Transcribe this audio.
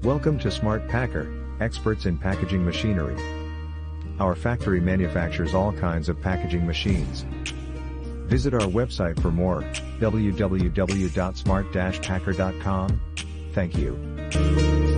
Welcome to Smart Packer, experts in packaging machinery. Our factory manufactures all kinds of packaging machines. Visit our website for more, www.smart-packer.com. Thank you.